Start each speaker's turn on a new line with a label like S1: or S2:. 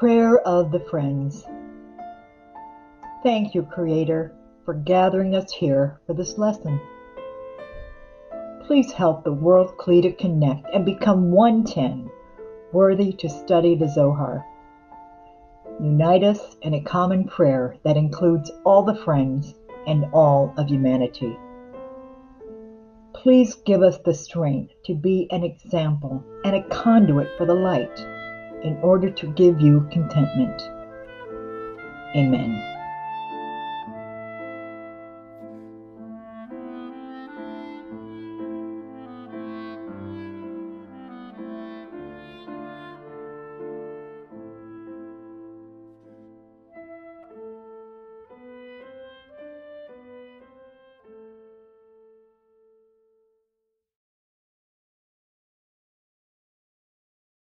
S1: Prayer of the Friends. Thank you, Creator, for gathering us here for this lesson. Please help the world to connect and become 110, worthy to study the Zohar. Unite us in a common prayer that includes all the friends and all of humanity. Please give us the strength to be an example and a conduit for the light in order to give you contentment. Amen.